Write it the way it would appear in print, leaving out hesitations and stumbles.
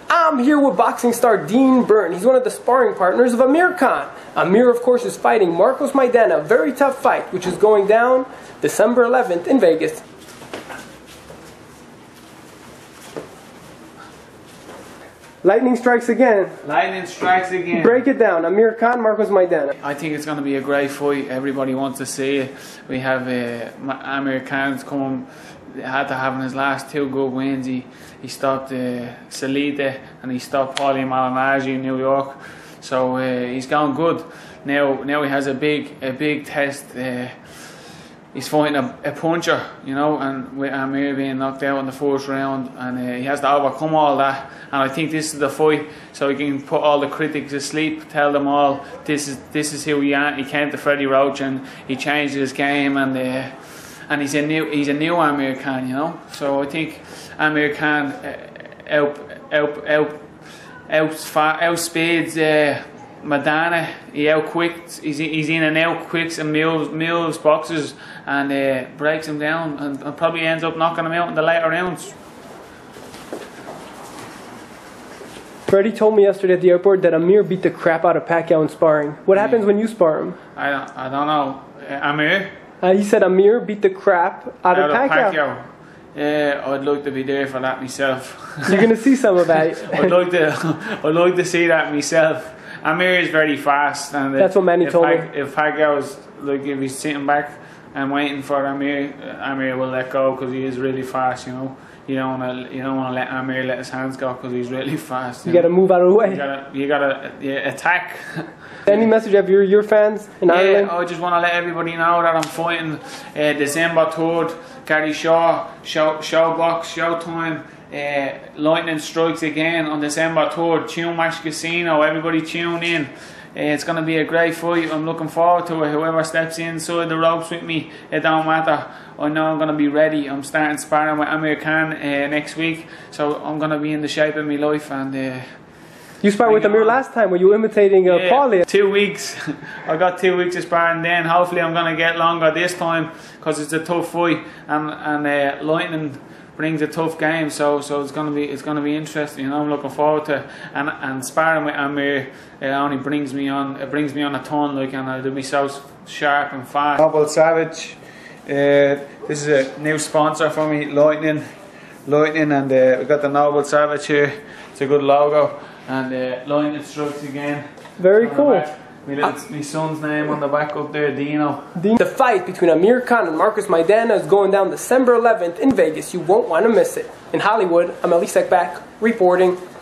I'm here with boxing star Byrne. He's one of the sparring partners of Amir Khan. Amir, of course, is fighting Marcos Maidana, a very tough fight, which is going down December 11th in Vegas. Lightning strikes again. Lightning strikes again. Break it down. Amir Khan, Marcos Maidana. I think it's going to be a great fight. Everybody wants to see it. We have Amir Khan's come. Had to have in his last two good wins. He stopped Salida and he stopped Paulie Malignaggi in New York. So he's gone good. Now he has a big test. He's fighting a puncher, you know, and with Amir being knocked out in the first round, and he has to overcome all that. And I think this is the fight, so he can put all the critics to sleep, tell them all this is who he is. He came to Freddie Roach and he changed his game, and he's a new Amir Khan, you know. So I think Amir Khan outspeeds Maidana. He outquicked. He's in and out quicks and mills boxes and breaks him down and probably ends up knocking him out in the later rounds. Freddie told me yesterday at the airport that Amir beat the crap out of Pacquiao in sparring. What happens when you spar him? I don't know. Amir? He said Amir beat the crap out of Pacquiao. Yeah, I'd like to be there for that myself. You're going to see some of that. I'd like to see that myself. Amir is very fast, and that's what Manny told me. If Pacquiao was like, if he's sitting back and waiting for Amir will let go because he is really fast. You know, you don't want to let Amir let his hands go because he's really fast. You got to move out of the way. You gotta attack. Any message of your fans in Ireland? I just want to let everybody know that I'm fighting December 3rd. Gary Shaw, Showbox, Showtime. Lightning strikes again on December 3rd. Tune Match Casino. Everybody tune in. It's going to be a great fight. I'm looking forward to it. Whoever steps inside the ropes with me, it don't matter. I know I'm going to be ready. I'm starting sparring with Amir Khan next week, so I'm going to be in the shape of my life. And you sparred with Amir last time. Were you imitating Paulie? 2 weeks. I got 2 weeks of sparring then. Hopefully I'm going to get longer this time because it's a tough fight, and Lightning brings a tough game, so it's gonna be interesting. You know, I'm looking forward to and sparring with Amir. It only brings me on a ton, like, and it'll be so sharp and fast. Noble Savage. This is a new sponsor for me, Lightning, and we got the Noble Savage here. It's a good logo, and Lightning strikes again. Very cool. My son's name on the back up there, Dino. The fight between Amir Khan and Marcos Maidana is going down December 11th in Vegas. You won't want to miss it. In Hollywood, I'm Elie Seckbach reporting.